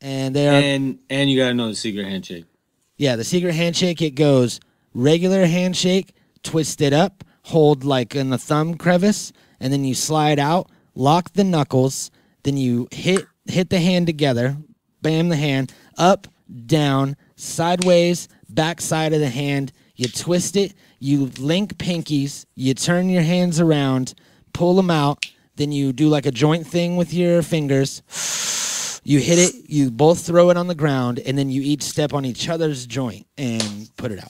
And they are, and you gotta know the secret handshake. Yeah, the secret handshake, it goes regular handshake, twist it up, hold like in the thumb crevice, and then you slide out, lock the knuckles, then you hit the hand together, bam the hand, up, down, sideways, back side of the hand, you twist it, you link pinkies, you turn your hands around, pull them out, then you do like a joint thing with your fingers. You hit it, you both throw it on the ground, and then you each step on each other's joint and put it out.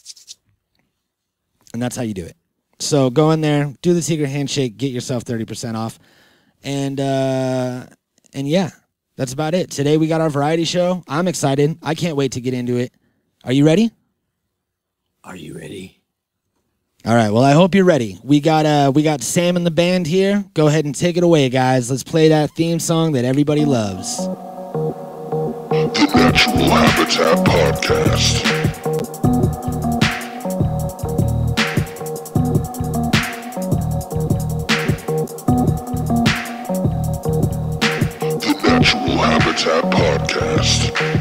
And that's how you do it. So go in there, do the secret handshake, get yourself 30% off. And yeah, that's about it. Today we got our variety show. I'm excited. I can't wait to get into it. Are you ready? Are you ready? All right, well, I hope you're ready. We got Sam and the band here. Go ahead and take it away, guys. Let's play that theme song that everybody loves. The Natural Habitat Podcast. The Natural Habitat Podcast.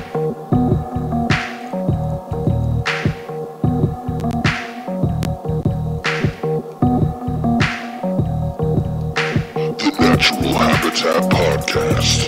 Natural Habitat Podcast.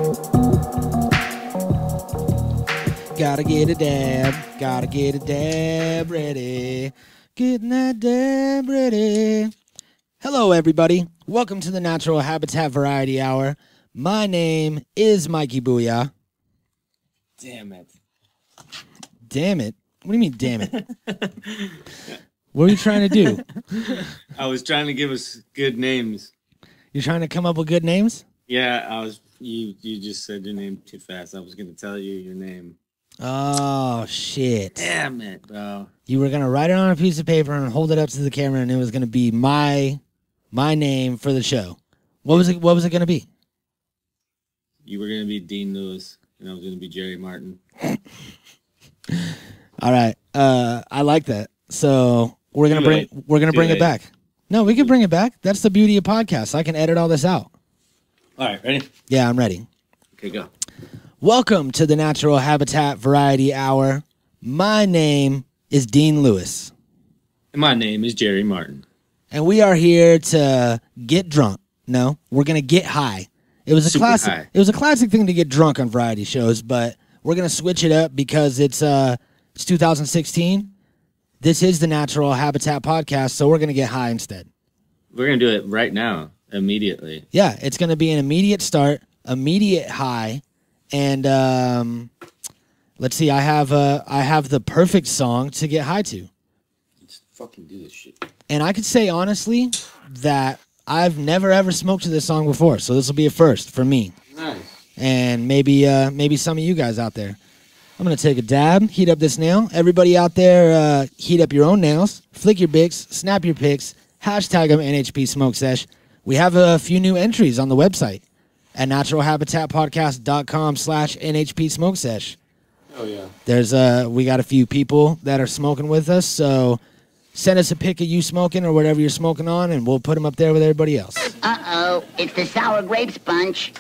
Gotta get a dab ready. Getting that dab ready. Hello, everybody. Welcome to the Natural Habitat Variety Hour. My name is Mikey Booyah. Damn it. Damn it? What do you mean, damn it? What are you trying to do? I was trying to give us good names. You're trying to come up with good names? Yeah, I was. You just said your name too fast. I was gonna tell you your name. Oh shit! Damn it, bro! You were gonna write it on a piece of paper and hold it up to the camera, and it was gonna be my name for the show. What was it? What was it gonna be? You were gonna be Dean Lewis, and I was gonna be Jerry Martin. All right. I like that. So we're gonna bring it back. No, we can bring it back. That's the beauty of podcasts. I can edit all this out. All right, ready? Yeah, I'm ready. Okay, go. Welcome to the Natural Habitat Variety Hour. My name is Dean Lewis. And my name is Jerry Martin. And we are here to get drunk. No, we're going to get high. It was a classic. High. It was a classic thing to get drunk on variety shows, but we're going to switch it up because it's 2016. This is the Natural Habitat Podcast, so we're going to get high instead. We're going to do it right now, immediately. Yeah, it's going to be an immediate start, immediate high, and let's see. I have the perfect song to get high to. Let's fucking do this shit. And I could say honestly that I've never ever smoked to this song before, so this will be a first for me. Nice. And maybe some of you guys out there. I'm going to take a dab, heat up this nail. Everybody out there, heat up your own nails, flick your bics, snap your pics, hashtag them NHP Smoke Sesh. We have a few new entries on the website at naturalhabitatpodcast.com/NHP Smoke Sesh. Oh, yeah. We got a few people that are smoking with us, so send us a pic of you smoking or whatever you're smoking on, and we'll put them up there with everybody else. Uh-oh, it's the sour grapes bunch.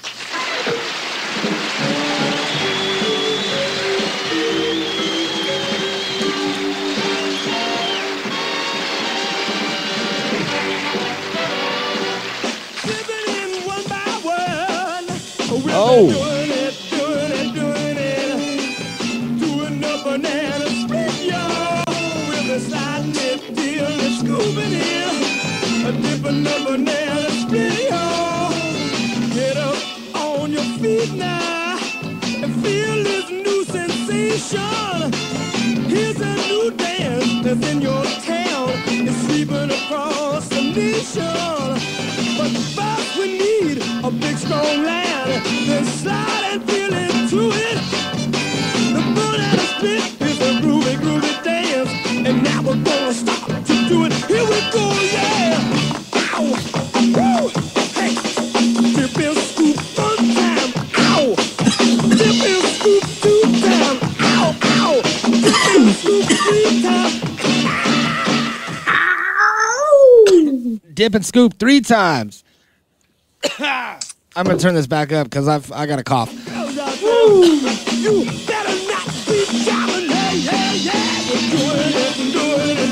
Oh. Doing a banana split, y'all. With a sliding it, deal, scooping in. A dipping a banana split, y'all. Get up on your feet now and feel this new sensation. Here's a new dance that's in your town. It's sweeping across the nation. But first we need a big strong land. Then slide and feel into it. The banana split is a groovy, groovy dance. And now we're gonna stop to do it. Here we go, yeah. Ow, woo, hey. Dip and scoop one time, ow. Dip and scoop two times, ow, ow. Dip and scoop three times. Dip and scoop 3 times. I'm going to turn this back up because I got a cough. You better not be jiving, yeah. We're doing it.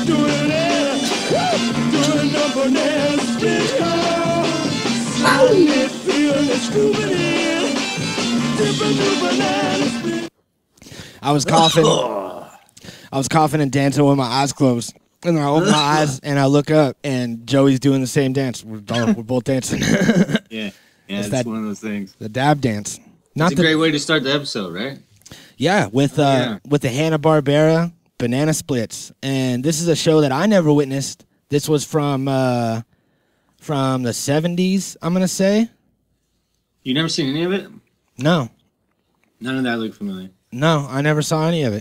Doing the banana split, sliding it, feeling it, scooping in, dipping the banana split. I was coughing and dancing with my eyes closed. And then I open my eyes and I look up and Joey's doing the same dance. We're both dancing. Yeah, It's it's that- one of those things. The dab dance. Not It's a great way to start the episode, right? Yeah, with the Hanna-Barbera Banana Splits. And this is a show that I never witnessed. This was from the 70s, I'm going to say. You never seen any of it? No. None of that looked familiar. No, I never saw any of it.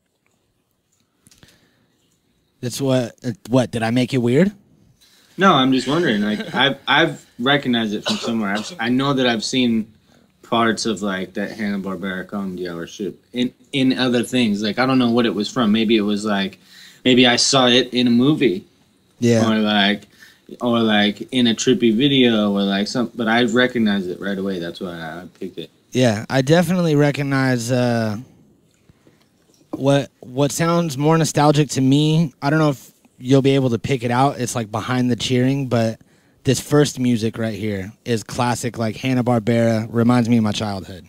That's what did I make it weird? No, I'm just wondering. Like, I've recognized it from somewhere. I know that I've seen parts of like that Hanna-Barbera comedy hour shit in other things. Like, I don't know what it was from. Maybe it was like, maybe I saw it in a movie, Yeah. or like in a trippy video, or like some. But I recognized it right away. That's why I picked it. Yeah, I definitely recognize what sounds more nostalgic to me. I don't know if you'll be able to pick it out. It's like Behind the Cheering, but this first music right here is classic, like Hanna-Barbera. Reminds me of my childhood.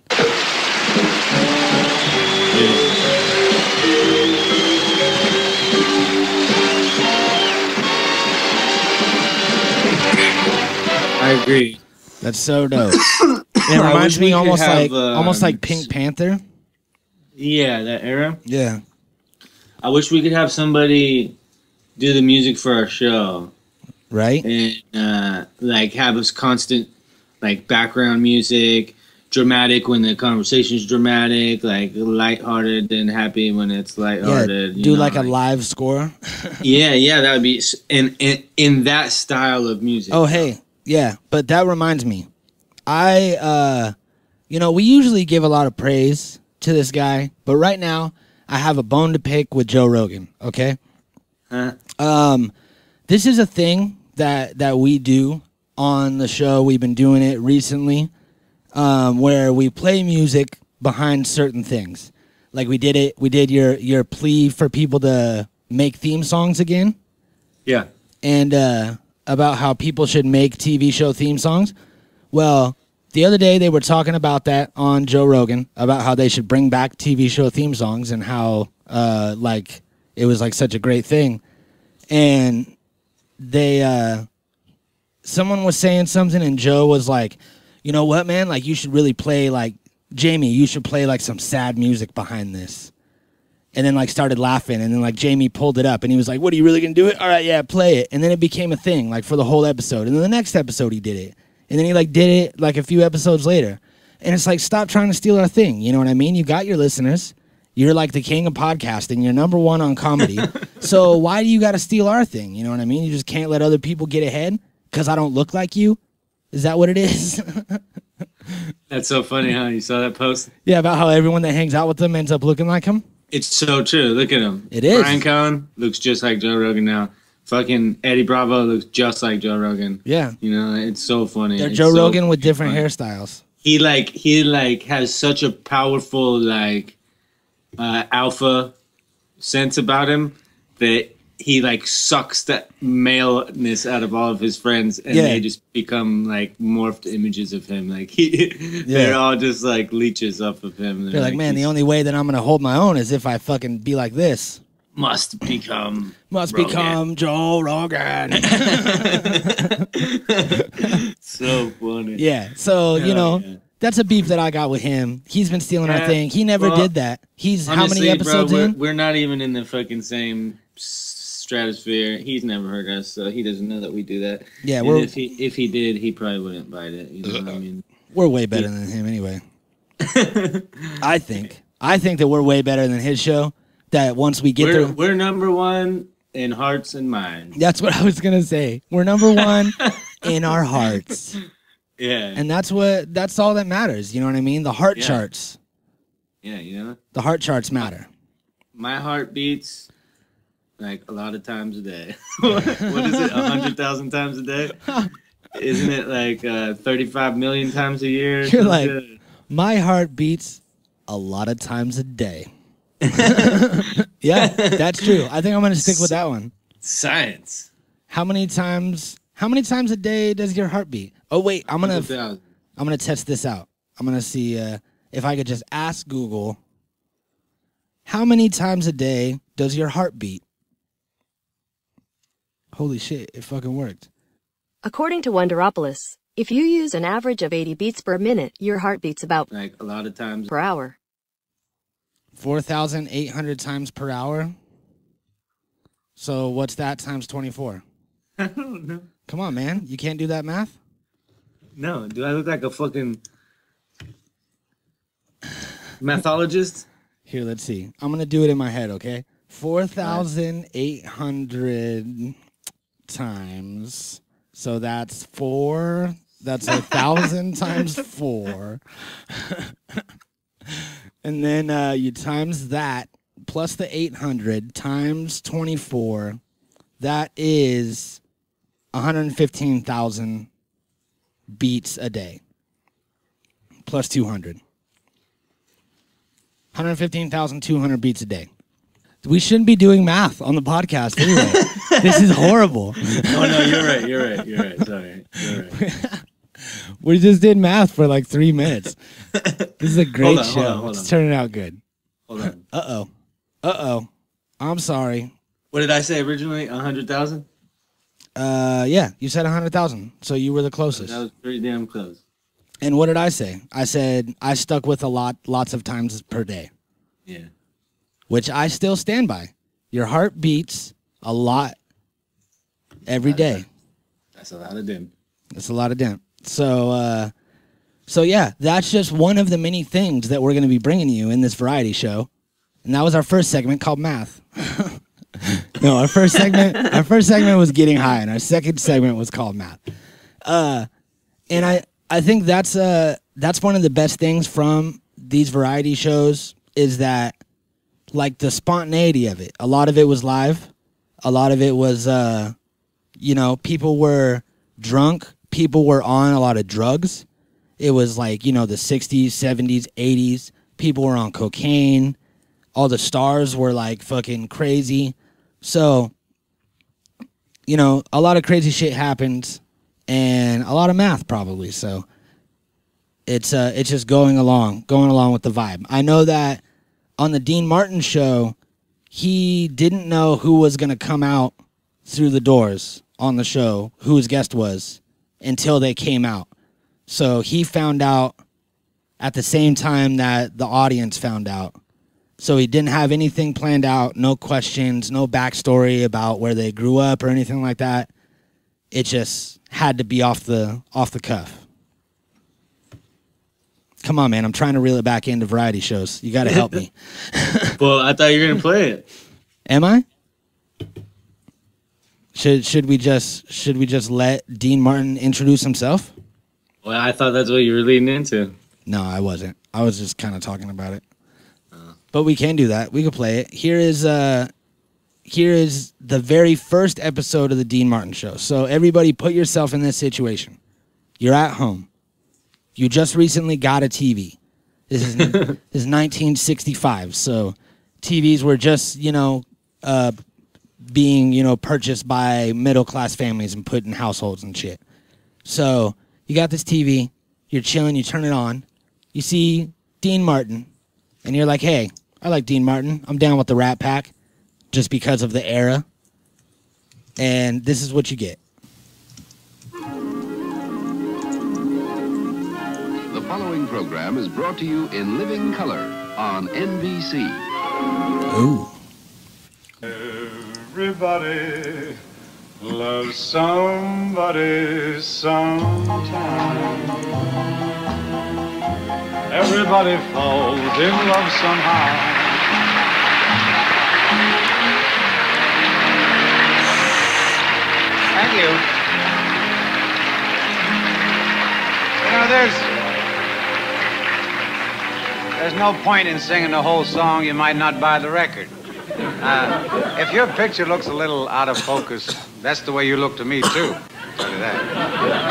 I agree. That's so dope. It I reminds wish me we could have, almost like Pink Panther. Yeah, that era. Yeah. I wish we could have somebody do the music for our show. Right? And like have us constant like background music, dramatic when the conversation's dramatic, like lighthearted and happy when it's lighthearted. Yeah, do like a live score. yeah, that would be in that style of music. Oh, hey. Yeah, but that reminds me. We usually give a lot of praise to this guy, but right now I have a bone to pick with Joe Rogan, okay? Huh? This is a thing that we do on the show. We've been doing it recently, where we play music behind certain things. Like we did your plea for people to make theme songs again. Yeah. And about how people should make TV show theme songs. Well, the other day they were talking about that on Joe Rogan, about how they should bring back TV show theme songs and how like it was like such a great thing. And they someone was saying something and Joe was like, "You know what, man? Like you should really play like Jamie, you should play like some sad music behind this." And then like started laughing, and then like Jamie pulled it up and he was like, "What, are you really gonna do it? All right, yeah, play it." And then it became a thing like for the whole episode. And then the next episode he did it. And then he like did it like a few episodes later. And it's like, stop trying to steal our thing. You know what I mean? You got your listeners. You're like the king of podcasting. You're number one on comedy. So why do you got to steal our thing? You know what I mean? You just can't let other people get ahead because I don't look like you? Is that what it is? That's so funny, huh? You saw that post? Yeah, about how everyone that hangs out with them ends up looking like him? It's so true. Look at him. It is. Brian Cohen looks just like Joe Rogan now. Fucking Eddie Bravo looks just like Joe Rogan. Yeah. You know, it's so funny. They're It's Joe so Rogan with different funny. hairstyles. He has such a powerful alpha sense about him that he like sucks that maleness out of all of his friends, and Yeah. they just become like morphed images of him. Like they're all just like leeches off of him. They're like, man, the only way that I'm going to hold my own is if I fucking be like this. must become Must Rogan. become Joe Rogan. So funny. Yeah, so, you know, yeah. that's a beef that I got with him. He's been stealing our Yeah, thing. He never well, did that. He's how Honestly, many episodes bro, in? we're not even in the fucking same stratosphere. He's never heard us, so he doesn't know that we do that. Yeah, And we're if he did, he probably wouldn't bite it. You know what I mean? we're way better than him anyway. I think that we're way better than his show. That once we get through, We're number one in hearts and minds. that's what I was gonna say. We're number one in our hearts, Yeah. and that's all that matters. You know what I mean? The heart Yeah. charts. Yeah, you know? The heart charts matter. My heart beats like a lot of times a day. What is it? 100,000 times a day? Isn't it like 35 million times a year? or You're some like- shit? My heart beats a lot of times a day. Yeah, that's true. I think I'm gonna stick with that one. Science. How many times a day does your heart beat? Oh wait, I'm gonna test this out. I'm gonna see if I could just ask Google, how many times a day does your heart beat? Holy shit, it fucking worked. According to Wonderopolis, if you use an average of 80 beats per minute, your heart beats about Like a lot of times. per hour. 4,800 times per hour. So what's that times 24? I don't know. Come on, man. You can't do that math? No, do I look like a fucking mathologist? Here, let's see. I'm going to do it in my head, okay? 4,800 times. So that's 4. That's 1,000 times 4. And then you times that plus the 800 times 24. That is 115,000 beats a day. Plus 200. 115,200 beats a day. We shouldn't be doing math on the podcast anyway. This is horrible. Oh, no, you're right. Sorry. You're right. We just did math for like 3 minutes. This is a great show. Hold on. It's turning out good. Hold on. Uh-oh. I'm sorry. What did I say originally? 100,000? Yeah, you said 100,000. So you were the closest. That was pretty damn close. And what did I say? I said I stuck with lots of times per day. Yeah. Which I still stand by. Your heart beats a lot every day. That's a lot of them. That's a lot of damn. So yeah, that's just one of the many things that we're going to be bringing you in this variety show. And that was our first segment called Math. No, our first segment was Getting High, and our second segment was called Math. And I think that's one of the best things from these variety shows is that, like, the spontaneity of it. A lot of it was live. A lot of it was, people were drunk. People were on a lot of drugs. It was like, the 60s, 70s, 80s. People were on cocaine. All the stars were like fucking crazy. So, a lot of crazy shit happened and a lot of math probably. So it's just going along with the vibe. I know that on the Dean Martin show, he didn't know who was going to come out through the doors on the show, who his guest was, until they came out. So he found out at the same time that the audience found out. So he didn't have anything planned out, no questions, no backstory about where they grew up or anything like that. It just had to be off the cuff. Come on, man. I'm trying to reel it back into variety shows. You got to help me. Well, I thought you were going to play it. Am I? Should we just let Dean Martin introduce himself? Well, I thought that's what you were leading into. No, I wasn't. I was just kind of talking about it. But we can do that. We can play it. Here is the very first episode of the Dean Martin show. So everybody put yourself in this situation. You're at home. You just recently got a TV. This is 1965. So TVs were just, being, purchased by middle-class families and put in households and shit. So you got this TV. You're chilling. You turn it on. You see Dean Martin. And you're like, hey, I like Dean Martin. I'm down with the Rat Pack just because of the era. And this is what you get. The following program is brought to you in living color on NBC. Ooh. Everybody loves somebody sometime. Everybody falls in love somehow. Thank you. There's no point in singing the whole song. You might not buy the record. If your picture looks a little out of focus, that's the way you look to me, too. I'll tell you that.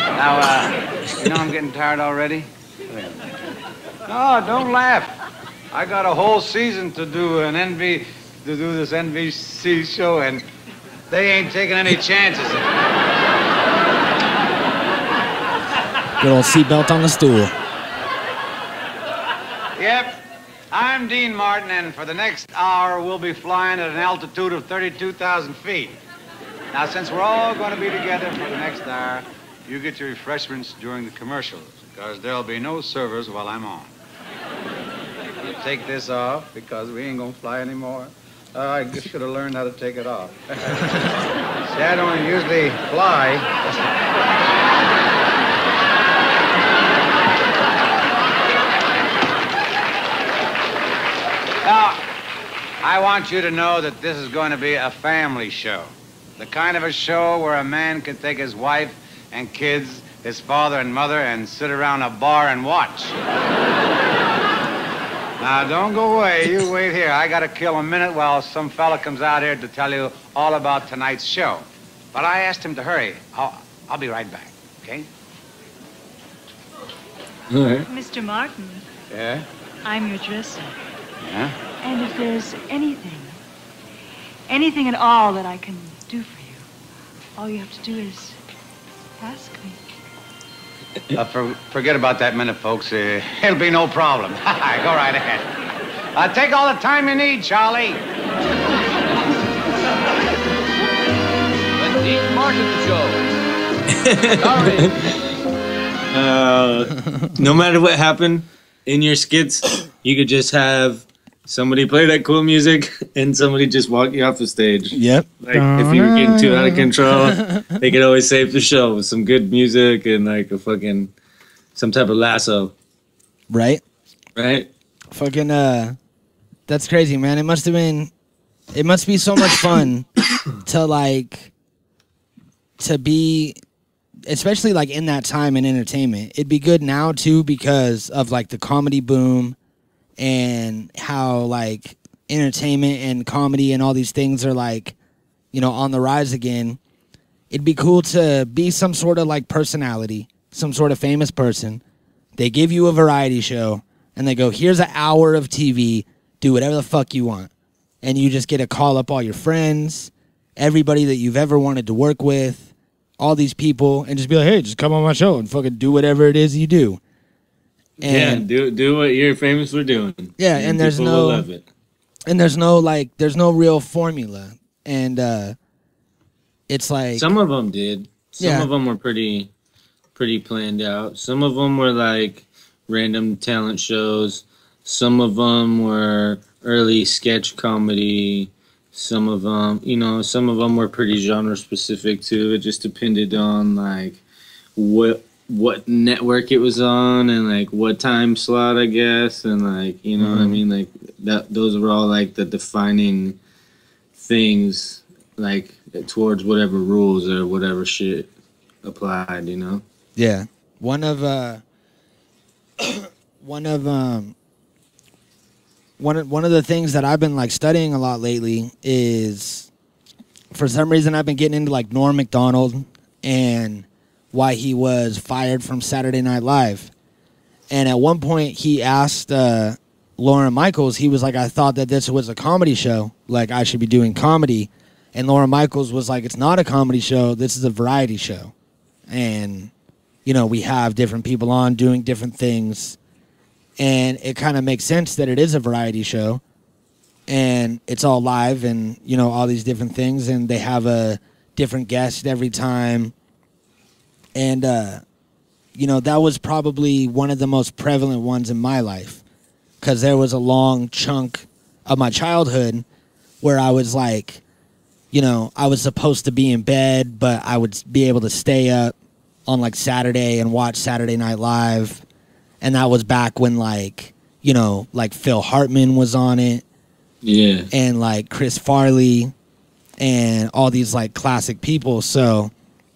Now, I'm getting tired already? No, don't laugh. I got a whole season to do this NBC show, and they ain't taking any chances. Good old seatbelt on the stool. Yep. I'm Dean Martin, and for the next hour, we'll be flying at an altitude of 32,000 feet. Now, since we're all going to be together for the next hour, you get your refreshments during the commercials, because there'll be no servers while I'm on. You take this off, because we ain't going to fly anymore. I just should have learned how to take it off. See, I don't usually fly. Now, I want you to know that this is going to be a family show. The kind of a show where a man can take his wife and kids, his father and mother, and sit around a bar and watch. Now, don't go away. You wait here. I got to kill a minute while some fella comes out here to tell you all about tonight's show. But I asked him to hurry. I'll be right back, okay? All right. Mr. Martin, Yeah? I'm your dresser. Yeah? And if there's anything at all that I can do for you, all you have to do is ask me. Forget about that minute, folks. It'll be no problem. Go right ahead. Take all the time you need, Charlie. The Dean Martin Show. No matter what happened in your skits, you could just have somebody play that cool music and somebody just walk you off the stage. Yep. Like, if you were getting too out of control, they could always save the show with some good music and like some type of lasso. Right? Right? Fucking, that's crazy, man. It must be so much fun to be, especially like in that time in entertainment. It'd be good now too because of like the comedy boom and how like entertainment and comedy and all these things are like, on the rise again. It'd be cool to be some sort of like personality, some sort of famous person. They give you a variety show and they go, here's an hour of TV, do whatever the fuck you want. And you just get to call up all your friends, everybody that you've ever wanted to work with, all these people, and just be like, hey, just come on my show and fucking do whatever it is you do. And do what you're famous for doing. Yeah, and there's people will love it. And there's no real formula. And it's like some of them did. Some Yeah. of them were pretty planned out. Some of them were like random talent shows. Some of them were early sketch comedy. Some of them, some of them were pretty genre specific too. It just depended on like what network it was on and like what time slot, I guess, and like what I mean, like that. Those were all like the defining things, like towards whatever rules or whatever shit applied. Yeah. One of the things that I've been like studying a lot lately is, for some reason, I've been getting into like Norm Macdonald and why he was fired from Saturday Night Live. And at one point he asked Lauren Michaels, he was like, I thought that this was a comedy show, like I should be doing comedy. And Lauren Michaels was like, it's not a comedy show, this is a variety show. And we have different people on doing different things, and it kind of makes sense that it is a variety show and it's all live and all these different things, and they have a different guest every time. And, that was probably one of the most prevalent ones in my life, because there was a long chunk of my childhood where I was like, I was supposed to be in bed, but I would be able to stay up on like Saturday and watch Saturday Night Live. And that was back when like Phil Hartman was on it. Yeah. And like Chris Farley and all these like classic people. So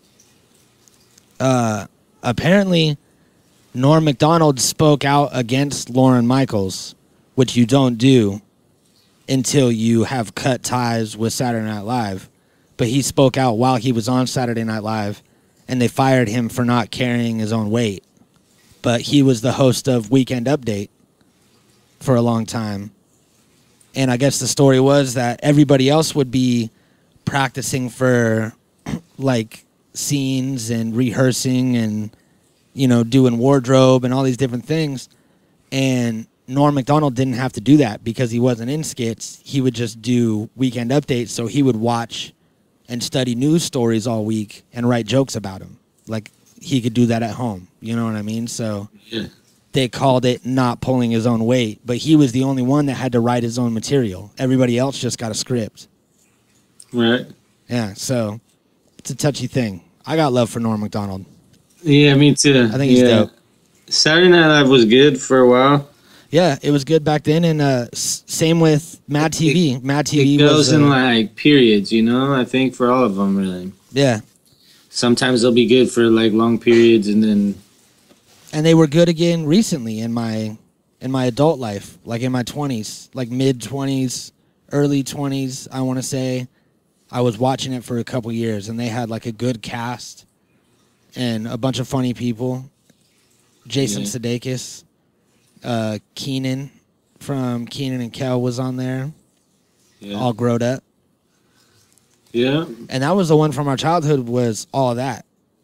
apparently Norm Macdonald spoke out against Lauren Michaels, which you don't do until you have cut ties with Saturday Night Live. But he spoke out while he was on Saturday Night Live, and they fired him for not carrying his own weight. But he was the host of Weekend Update. for a long time. And I guess the story was that everybody else would be practicing for like scenes and rehearsing and, you know, doing wardrobe and all these different things. And Norm Macdonald didn't have to do that because he wasn't in skits. He would just do weekend updates. So he would watch and study news stories all week and write jokes about them. Like he could do that at home. You know what I mean? So Yeah. they called it not pulling his own weight, but he was the only one that had to write his own material. Everybody else just got a script. Right. Yeah, so it's a touchy thing. I got love for Norm Macdonald. Yeah, me too. I think he's dope. Saturday Night Live was good for a while. Yeah, it was good back then, and same with Mad TV. Mad TV It goes was in like periods, you know. I think for all of them, really. yeah, Sometimes they'll be good for like long periods, and then and they were good again recently in my adult life, like in my 20s, like mid 20s, early 20s. I want to say, I was watching it for a couple years, and they had like a good cast and a bunch of funny people. Jason Sudeikis. Keenan from Keenan and Kel was on there, all grown up. Yeah. And that was the one from our childhood, was all of that.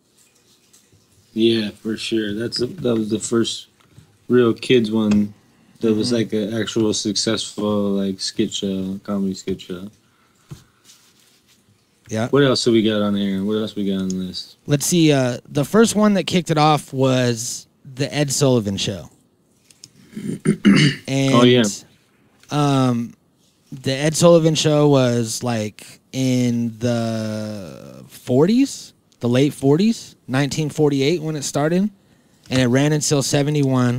Yeah, for sure. That was the first real kids one that was like an actual successful like skit show, comedy skit show. Yeah. What else have we got on here? What else we got on the list? Let's see. The first one that kicked it off was the Ed Sullivan Show. And, oh yeah. The Ed Sullivan Show was like in the 40s, the late 40s, 1948 when it started, and it ran until 71.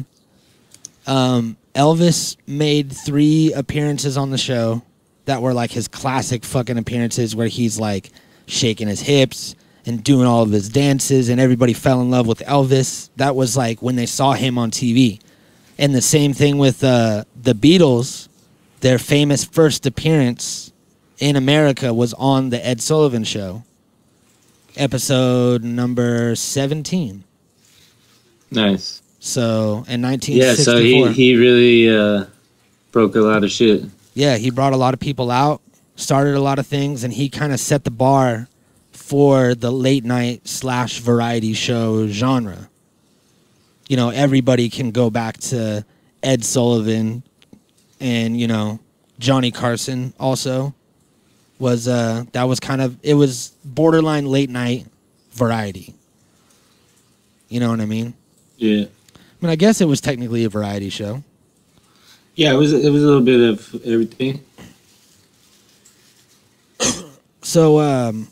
Elvis made 3 appearances on the show that were like his classic fucking appearances where he's like shaking his hips and doing all of his dances, and everybody fell in love with Elvis. That was like when they saw him on TV. And the same thing with the Beatles. Their famous first appearance in America was on the Ed Sullivan Show, episode number 17. Nice. So in 1964. Yeah, so he really broke a lot of shit. Yeah, he brought a lot of people out, started a lot of things, and he kind of set the bar for the late night / variety show genre. You know, everybody can go back to Ed Sullivan, and, you know, Johnny Carson also was, that was kind of, it was borderline late night variety. You know what I mean? Yeah. I mean, I guess it was technically a variety show. Yeah, it was a little bit of everything. So, and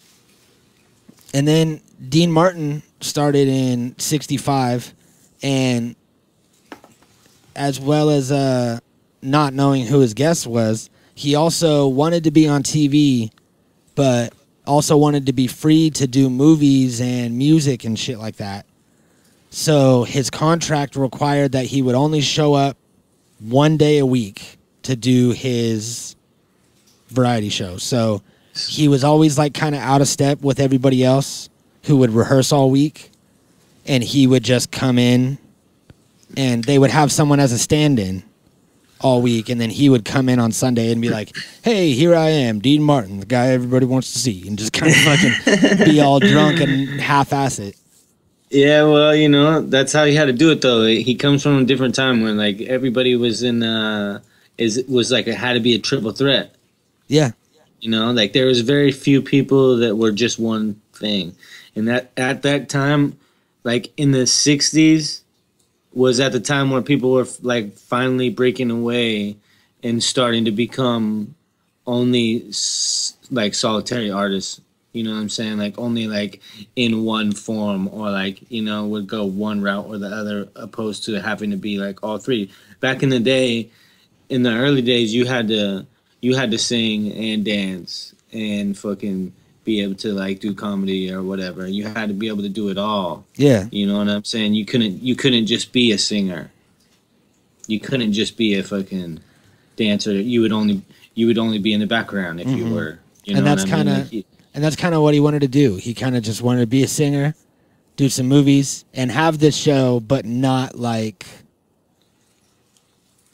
then Dean Martin started in 65, and as well as not knowing who his guest was, he also wanted to be on TV, but also wanted to be free to do movies and music and shit like that. So his contract required that he would only show up 1 day a week to do his variety show. So he was always like kind of out of step with everybody else who would rehearse all week, and he would just come in and they would have someone as a stand-in all week, and then he would come in on Sunday and be like, hey, here I am, Dean Martin, the guy everybody wants to see, and just kind of fucking be all drunk and half-ass it. Yeah, well, you know, that's how he had to do it, though. He comes from a different time when, like, everybody was in, was like, it had to be a triple threat. Yeah. You know, like, there was very few people that were just one thing. And that at that time, like, in the 60s, was at the time where people were, like, finally breaking away and starting to become only, like, solitary artists. You know what I'm saying? Like, only, like, in one form, or, like, you know, would go one route or the other, opposed to having to be, like, all three. Back in the day, in the early days, you had to sing and dance and fucking be able to, like, do comedy or whatever. You had to be able to do it all. Yeah. You know what I'm saying? You couldn't just be a singer. You couldn't just be a fucking dancer. You would only be in the background if you were. You know, and that's what I mean? kind of and that's kind of what he wanted to do. He kind of just wanted to be a singer, do some movies, and have this show, but not like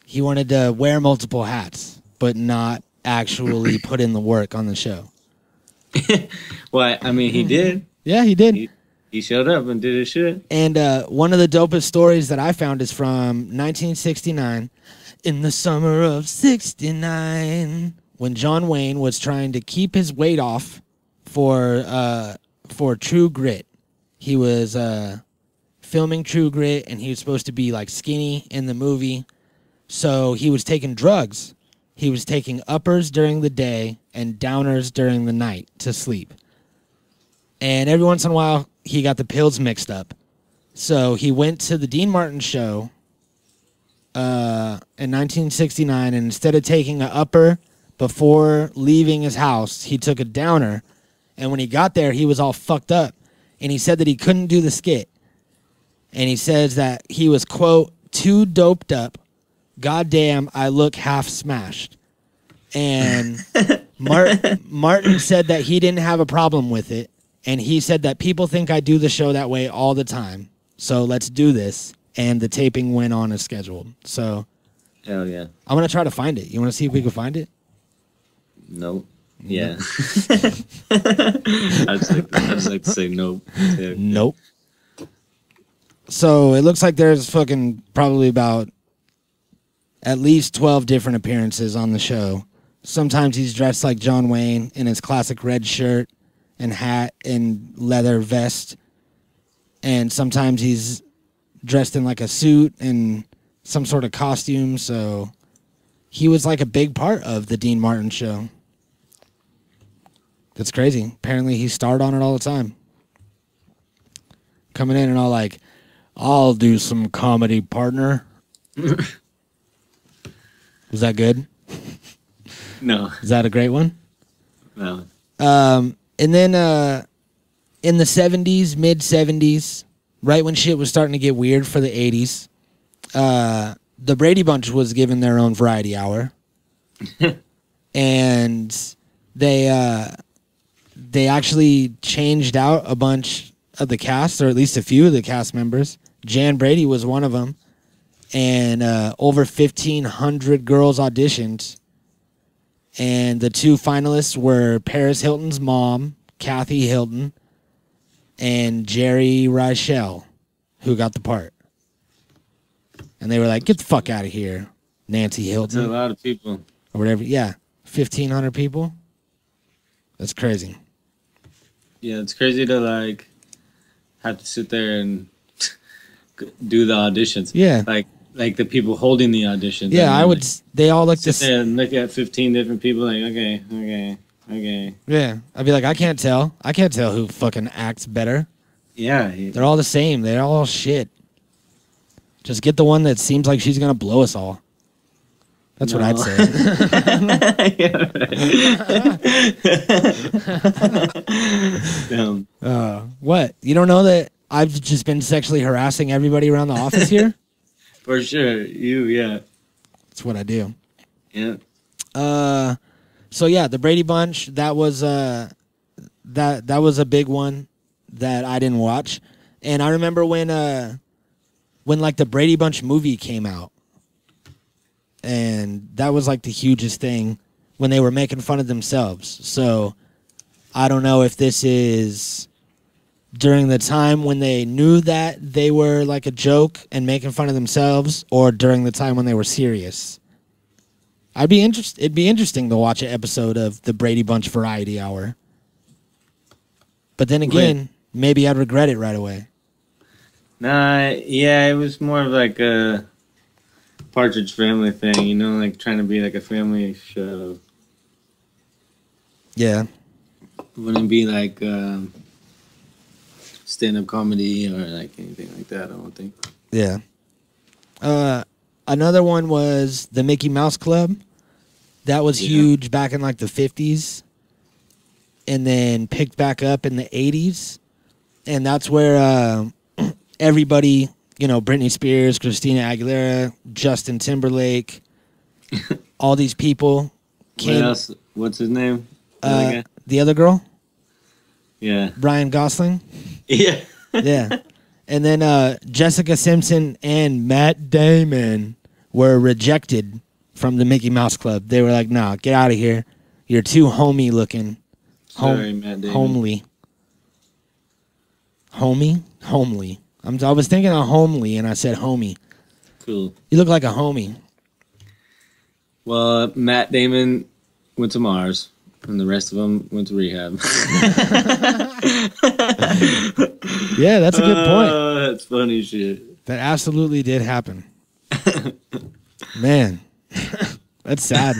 He wanted to wear multiple hats, but not actually put in the work on the show. Well, I mean, he did. Yeah, he did. He showed up and did his shit. And one of the dopest stories that I found is from 1969. In the summer of 69, when John Wayne was trying to keep his weight off for True Grit. He was filming True Grit, and he was supposed to be like skinny in the movie. So he was taking drugs. He was taking uppers during the day and downers during the night to sleep. And every once in a while, he got the pills mixed up. So he went to the Dean Martin show in 1969, and instead of taking an upper before leaving his house, he took a downer. And when he got there, he was all fucked up. And he said that he couldn't do the skit. And he says that he was, quote, too doped up. Goddamn, I look half smashed. And Martin said that he didn't have a problem with it. And he said that people think I do the show that way all the time. So let's do this. And the taping went on as scheduled. So hell yeah. I'm going to try to find it. You want to see if we can find it? Nope. Yeah. I'd just like to say nope. Yeah. Nope. So it looks like there's fucking probably about at least 12 different appearances on the show. Sometimes he's dressed like John Wayne in his classic red shirt and hat and leather vest. And sometimes he's dressed in like a suit and some sort of costume. So he was like a big part of the Dean Martin show. That's crazy. Apparently he starred on it all the time. Coming in and all like, I'll do some comedy, partner. Was that good? No. Is that a great one? No. And then in the 70s, mid-70s, right when shit was starting to get weird for the 80s, the Brady Bunch was given their own variety hour. And they actually changed out a bunch of the cast, or at least a few of the cast members. Jan Brady was one of them. And over 1,500 girls auditioned. And the two finalists were Paris Hilton's mom, Kathy Hilton, and Jerry Reichel, who got the part. And they were like, get the fuck out of here, Nancy Hilton. That's a lot of people. Or whatever. Yeah, 1,500 people. That's crazy. Yeah, it's crazy to like have to sit there and do the auditions. Yeah. Like the people holding the auditions. Yeah, I would. They all look sit there and look at 15 different people. Like, okay. Yeah, I'd be like, I can't tell who fucking acts better. Yeah, they're all the same. They're all shit. Just get the one that seems like she's gonna blow us all. That's what I'd say. What? You don't know that I've just been sexually harassing everybody around the office here? For sure. Yeah. That's what I do. Yeah. So yeah, the Brady Bunch, that was a big one that I didn't watch. And I remember when like the Brady Bunch movie came out. And that was like the hugest thing when they were making fun of themselves. So I don't know if this is during the time when they knew that they were like a joke and making fun of themselves, or during the time when they were serious. It'd be interesting to watch an episode of the Brady Bunch Variety Hour. But then again, maybe I'd regret it right away. Nah, yeah, it was more of like a Partridge Family thing, you know, like trying to be like a family show. Yeah. It wouldn't be like stand-up comedy or like anything like that, I don't think. Yeah. Another one was the Mickey Mouse Club. That was huge back in like the 50s. And then picked back up in the 80s. And that's where everybody, you know, Britney Spears, Christina Aguilera, Justin Timberlake, all these people came. What else? What's his name? The other girl? Yeah. Ryan Gosling? Yeah. Yeah. And then Jessica Simpson and Matt Damon were rejected from the Mickey Mouse Club. They were like, "Nah, get out of here. You're too homey looking." Sorry, Matt Damon. Homely. Homely. I was thinking of homely, and I said homie. Cool. You look like a homie. Well, Matt Damon went to Mars, and the rest of them went to rehab. Yeah, that's a good point. That's funny shit. That absolutely did happen. Man, that's sad.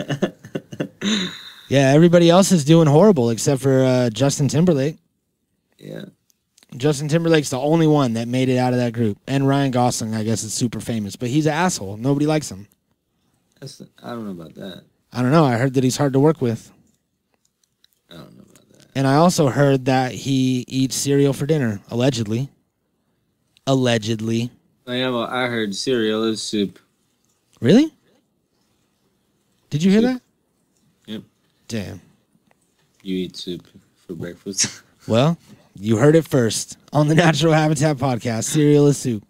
Yeah, everybody else is doing horrible except for Justin Timberlake. Yeah. Justin Timberlake's the only one that made it out of that group. And Ryan Gosling, I guess, is super famous. But he's an asshole. Nobody likes him. I don't know about that. I don't know. I heard that he's hard to work with. I don't know about that. And I also heard that he eats cereal for dinner, allegedly. Allegedly. Oh, yeah, well, I heard cereal is soup. Really? Did you hear Soup. that? Yep. Damn. You eat soup for breakfast. Well, you heard it first on the Natural Habitat podcast. Cereal is soup.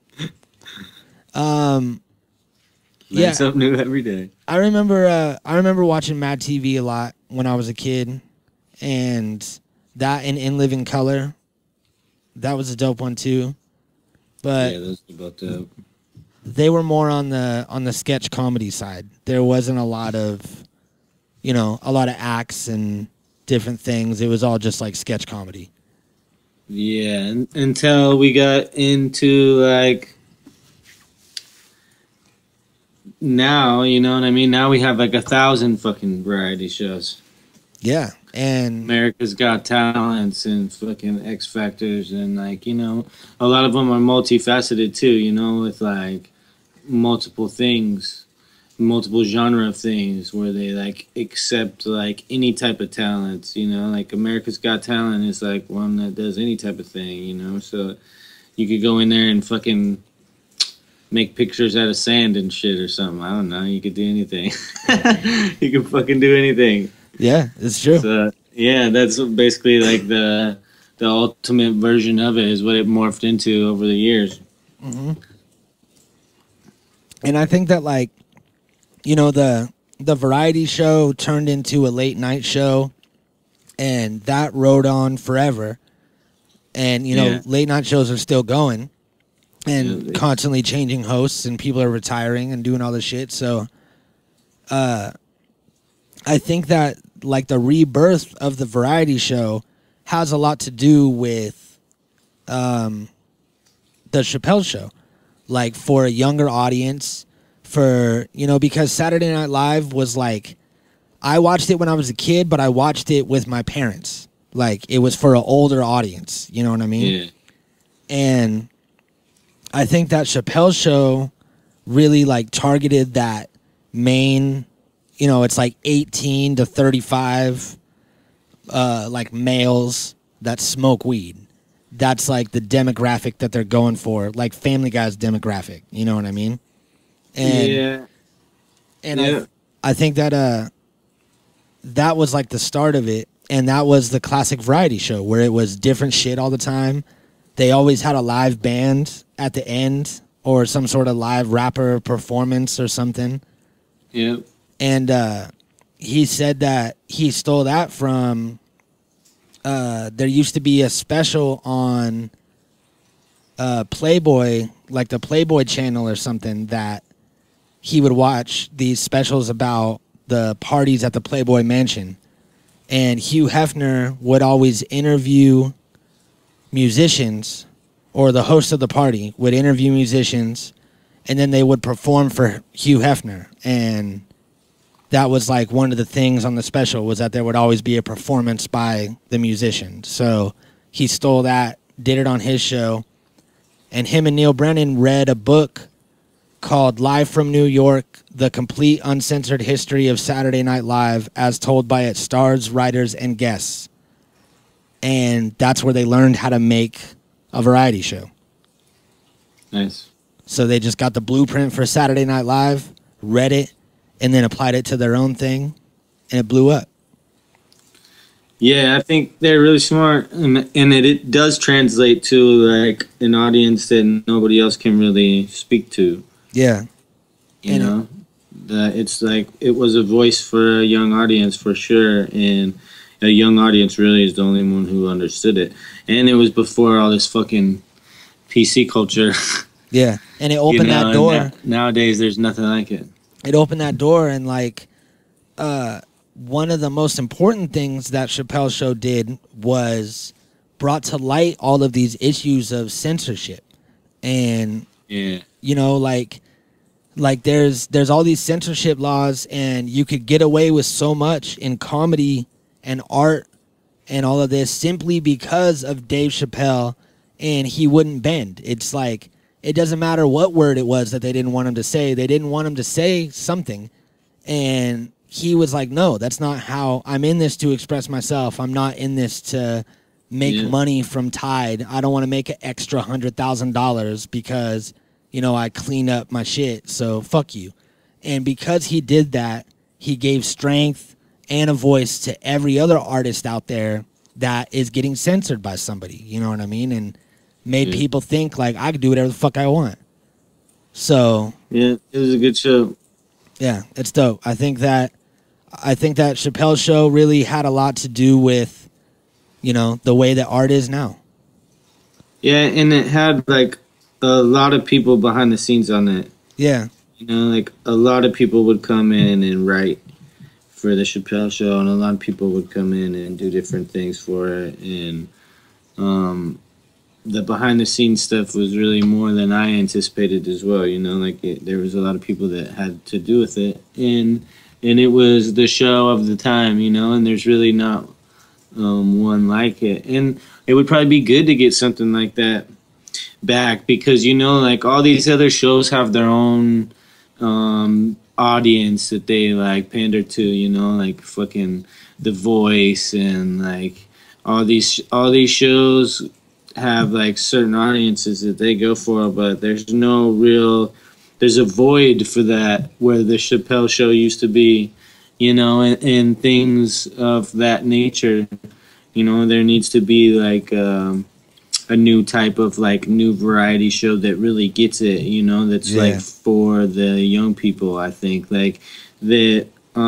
Learn something new every day. I remember watching Mad TV a lot when I was a kid, and that and In Living Color, that was a dope one too. But yeah, those are both dope. They were more on the sketch comedy side. There wasn't a lot of acts and different things. It was all just like sketch comedy. Yeah, until we got into like now, you know what I mean? Now we have like 1,000 fucking variety shows. Yeah, and America's Got Talents and fucking X Factors, and like, you know, a lot of them are multifaceted too, you know, with like multiple things, multiple genre of things where they like accept like any type of talents, you know, like America's Got Talent is like one that does any type of thing, you know, so you could go in there and fucking make pictures out of sand and shit or something. I don't know. You could do anything. You can fucking do anything. Yeah, it's true. So, yeah, that's basically like the ultimate version of it is what it morphed into over the years. Mm-hmm. And I think that, like, you know, the variety show turned into a late night show, and that rode on forever. And, you know, late night shows are still going and constantly changing hosts, and people are retiring and doing all this shit. So I think that, like, the rebirth of the variety show has a lot to do with the Chappelle Show. Like, for a younger audience, for, you know, because Saturday Night Live was like, I watched it when I was a kid, but I watched it with my parents. Like, it was for an older audience, you know what I mean? Yeah. And I think that Chappelle Show really, like, targeted that main, you know, it's like 18 to 35, like, males that smoke weed. That's like the demographic that they're going for, like Family Guy's demographic. You know what I mean? And, yeah. And yeah. I think that that was like the start of it, and that was the classic variety show where it was different shit all the time. They always had a live band at the end or some sort of live rapper performance or something. Yeah. And he said that he stole that from. There used to be a special on Playboy, like the Playboy channel or something, that he would watch these specials about the parties at the Playboy Mansion. And Hugh Hefner would always interview musicians, or the host of the party would interview musicians, and then they would perform for Hugh Hefner. And that was like one of the things on the special, was that there would always be a performance by the musician. So he stole that, did it on his show. And him and Neil Brennan read a book called Live from New York, The Complete Uncensored History of Saturday Night Live as Told by its Stars, Writers, and Guests. And that's where they learned how to make a variety show. Nice. So they just got the blueprint for Saturday Night Live, read it, and then applied it to their own thing, and it blew up. Yeah, I think they're really smart, and it does translate to like an audience that nobody else can really speak to. Yeah. You know, it's like it was a voice for a young audience for sure, and a young audience really is the only one who understood it. And it was before all this fucking PC culture. Yeah, and it opened that door. Nowadays, there's nothing like it. It opened that door, and like, one of the most important things that Chappelle's Show did was brought to light all of these issues of censorship, and Yeah. you know, like there's all these censorship laws, and you could get away with so much in comedy and art and all of this simply because of Dave Chappelle, and he wouldn't bend. It's like, it doesn't matter what word it was that they didn't want him to say. They didn't want him to say something, and he was like, no, that's not how I'm in this to express myself. I'm not in this to make money from Tide. I don't want to make an extra $100,000 because, you know, I clean up my shit. So fuck you. And because he did that, he gave strength and a voice to every other artist out there that is getting censored by somebody. You know what I mean? And made people think like I could do whatever the fuck I want. So yeah, it was a good show. Yeah, it's dope. I think that Chappelle's Show really had a lot to do with, you know, the way that art is now. Yeah, and it had like a lot of people behind the scenes on it. Yeah. You know, like a lot of people would come in and write for the Chappelle Show, and a lot of people would come in and do different things for it. And the behind the scenes stuff was really more than I anticipated as well. You know, like there was a lot of people that had to do with it, and it was the show of the time. You know, and there's really not one like it. And it would probably be good to get something like that back, because you know, like all these other shows have their own audience that they like pander to, you know, like fucking The Voice, and like all these shows have like certain audiences that they go for, but there's a void for that where the Chappelle Show used to be, you know, and things of that nature. You know, there needs to be like a new type of like new variety show that really gets it, you know, that's like for the young people. I think like that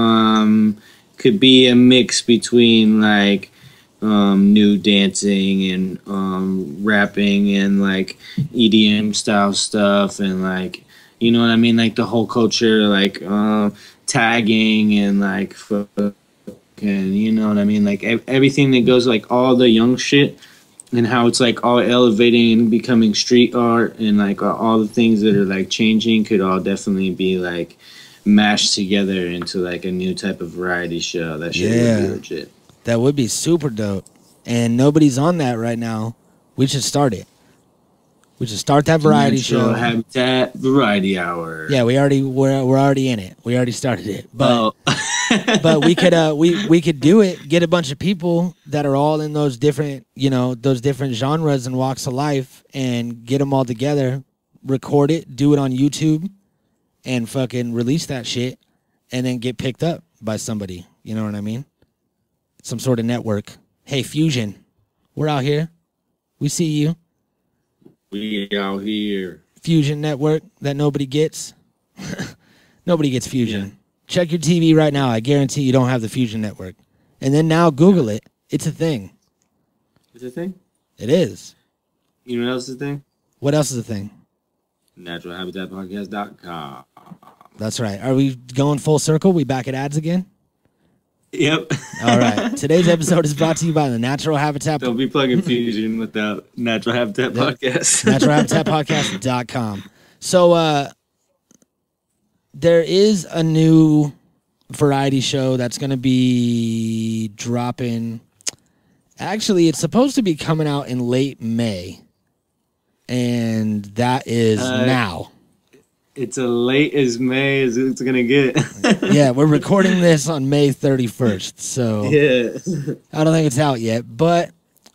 could be a mix between like new dancing and rapping and like EDM style stuff, and like, you know what I mean, like the whole culture, like tagging and like fucking, you know what I mean, like everything that goes, like all the young shit, and how it's like all elevating and becoming street art, and like all the things that are like changing could all definitely be like mashed together into like a new type of variety show. That shit would be legit. That would be super dope. And nobody's on that right now. We should start it. We should start that variety show. Habitat Variety Hour. Yeah, we're already in it. We already started it. But but we could do it. Get a bunch of people that are all in those different, you know, those different genres and walks of life, and get them all together. Record it, do it on YouTube, and fucking release that shit, and then get picked up by somebody. You know what I mean? Some sort of network. Hey, Fusion, we're out here. We see you. We out here. Fusion Network that nobody gets. Nobody gets Fusion. Yeah. Check your TV right now. I guarantee you don't have the Fusion Network. And then now Google it. It's a thing. It's a thing? It is. You know what else is a thing? What else is a thing? NaturalHabitatPodcast.com. That's right. Are we going full circle? We back at ads again? Yep. All right. Today's episode is brought to you by the Natural Habitat. Don't be plugging Fusion without Natural Habitat Podcast. NaturalHabitatPodcast.com. So there is a new variety show that's going to be dropping. Actually, it's supposed to be coming out in late May. And that is now. It's as late as May as it's going to get. Yeah, we're recording this on May 31st, so yeah. I don't think it's out yet, but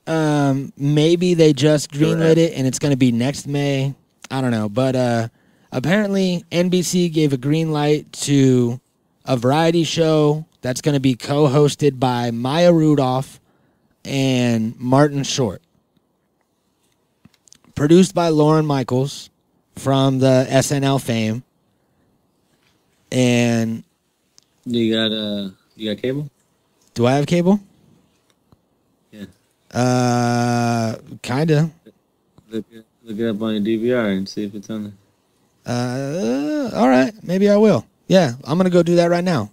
maybe they just greenlit it and it's going to be next May. I don't know, but apparently NBC gave a green light to a variety show that's going to be co-hosted by Maya Rudolph and Martin Short. Produced by Lauren Michaels from the SNL fame. And You got cable? do I have cable? Yeah. Kinda. Look it up on your DVR and see if it's on there. All right. Maybe I will. Yeah, I'm gonna go do that right now.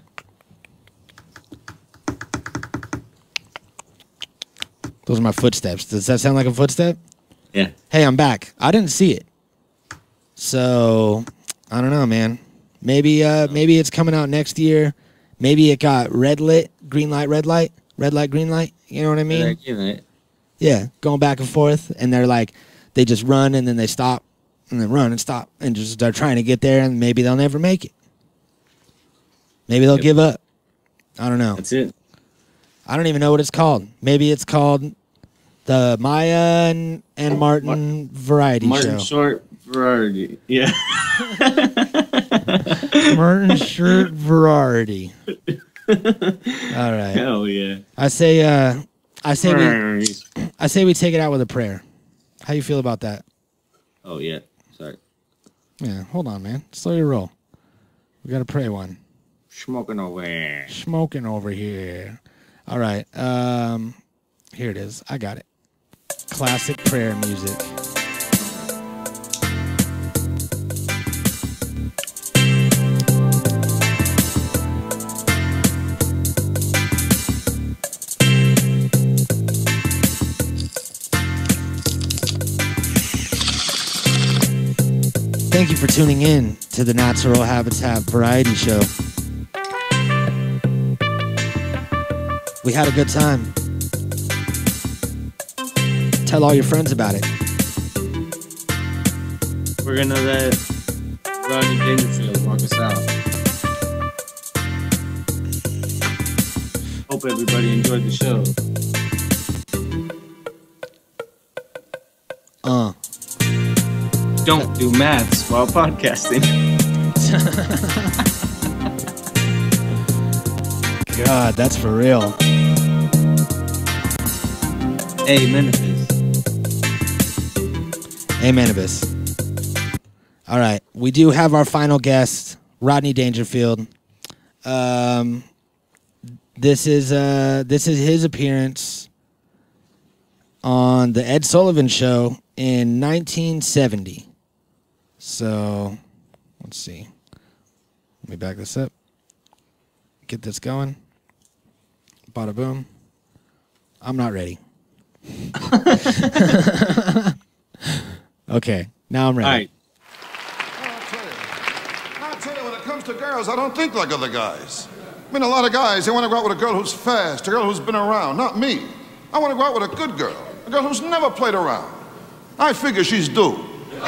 Those are my footsteps. Does that sound like a footstep? Yeah. Hey, I'm back. I didn't see it. So, I don't know, man. Maybe it's coming out next year. Maybe it got red light, green light, red light, green light. You know what I mean? Yeah, going back and forth. And they just run and then they stop and then run and stop and just start trying to get there and maybe they'll never make it. Maybe they'll give up. I don't know. That's it. I don't even know what it's called. Maybe it's called the Maya and Martin Variety Martin Show. Short Variety. Yeah. Martin Short Variety. All right. Hell yeah. I say we take it out with a prayer. How you feel about that? Oh yeah. Sorry. Yeah, hold on, man. Slow your roll. We gotta pray one. Smoking away. Smoking over here. All right. Here it is. I got it. Classic prayer music. Thank you for tuning in to the Natural Habitat Variety Show. We had a good time. Tell all your friends about it. We're gonna let Rodney Dangerfield walk us out. Hope everybody enjoyed the show. Don't do maths while podcasting. God, that's for real. Amenibus. Amenibus. All right, we do have our final guest, Rodney Dangerfield. This is his appearance on the Ed Sullivan Show in 1970. So, let's see. Let me back this up. Get this going. Bada boom. I'm not ready. Okay, now I'm ready. All right. I'll tell you, when it comes to girls, I don't think like other guys. I mean, a lot of guys, they want to go out with a girl who's fast, a girl who's been around. Not me. I want to go out with a good girl, a girl who's never played around. I figure she's due.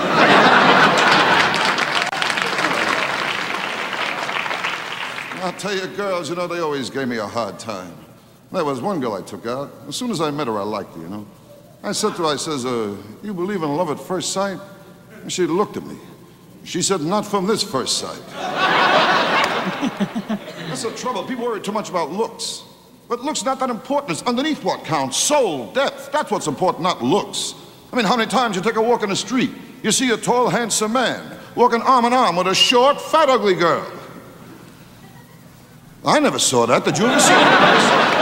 I'll tell you, girls, you know, they always gave me a hard time. There was one girl I took out. As soon as I met her, I liked her, you know. I said to her, I says, you believe in love at first sight? And she looked at me. She said, not from this first sight. That's the trouble. People worry too much about looks. But looks not that important. It's underneath what counts. Soul, depth. That's what's important, not looks. I mean, how many times you take a walk in the street, you see a tall, handsome man walking arm in arm with a short, fat, ugly girl. I never saw that. Did you ever see it?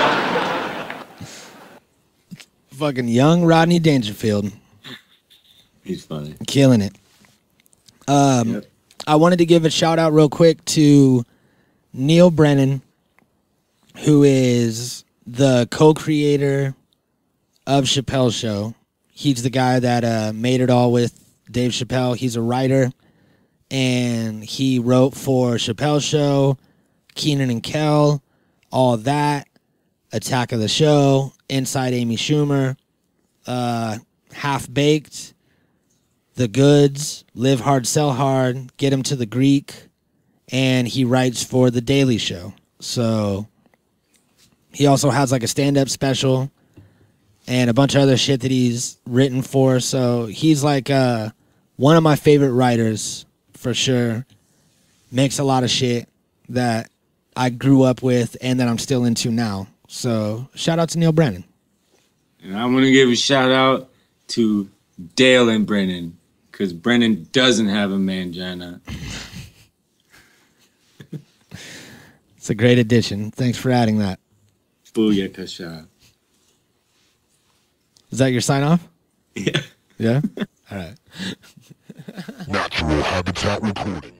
Fucking young Rodney Dangerfield. He's funny. Killing it. Yep. I wanted to give a shout out real quick to Neil Brennan, who is the co-creator of Chappelle's Show. He's the guy that made it all with Dave Chappelle. He's a writer, and he wrote for Chappelle's Show, Kenan and Kel, all that, Attack of the Show, Inside Amy Schumer, Half Baked, The Goods, Live Hard, Sell Hard, Get Him to the Greek, and he writes for The Daily Show. So he also has like a stand-up special and a bunch of other shit that he's written for. So he's like one of my favorite writers for sure. Makes a lot of shit that I grew up with and that I'm still into now. So shout out to Neil Brennan. And I'm going to give a shout out to Dale and Brennan, because Brennan doesn't have a mangina. It's a great addition. Thanks for adding that. Booyakasha. Is that your sign off? Yeah. Yeah? All right. Natural Habitat Recording.